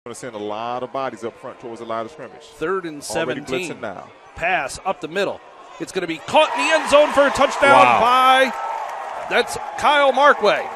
Going to send a lot of bodies up front towards the line of scrimmage. 3rd and 17. Already blitzing now. Pass up the middle. It's going to be caught in the end zone for a touchdown by, that's Kyle Markway.